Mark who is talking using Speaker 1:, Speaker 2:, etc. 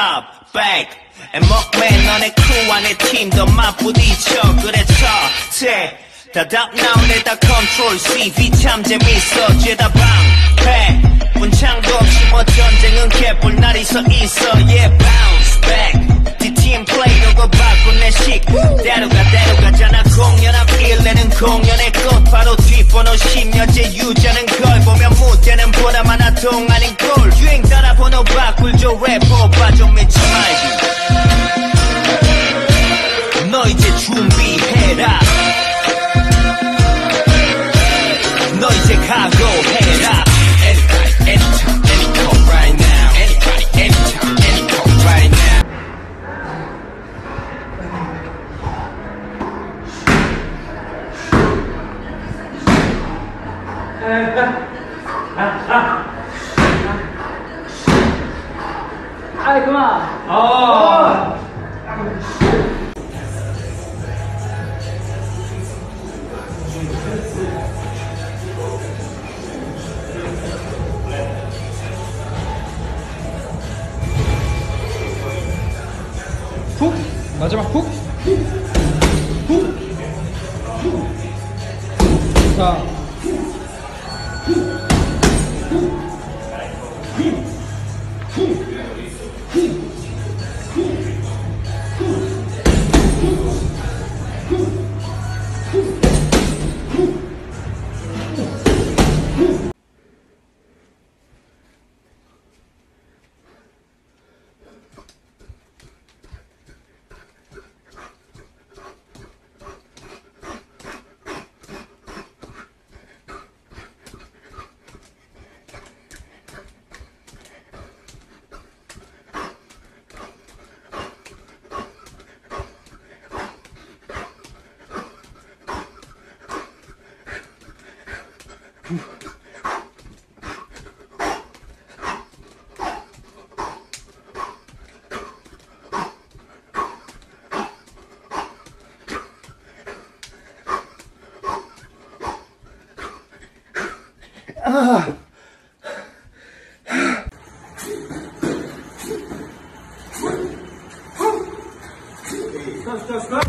Speaker 1: top, back 먹맨 너네 crew 안에 팀도 맞부딪혀 그래 첫째 다답나온 내다 컨트롤 C 비참 재밌어 죄다 방패 문창도 없이 뭐 전쟁은 개뿔 날 있어 yeah bounce back 뒷팀 플레이로고 바꾼 내 식 때로가잖아 공연한 1내는 공연의 꽃 바로 뒷번호 10년째 유지하는 걸 보면 무대는 보다 많아 동안인 꼴 유행 따라 번호 바꿀 줘 래퍼 오빠 좀 믿지 말고 너 이제 준비해라 너 이제 각오해라 Anybody, anytime, anytime right now Anybody, anytime, anytime right now
Speaker 2: 아이 그만
Speaker 3: 훅! 마지막 훅! 훅! 자
Speaker 2: 스톱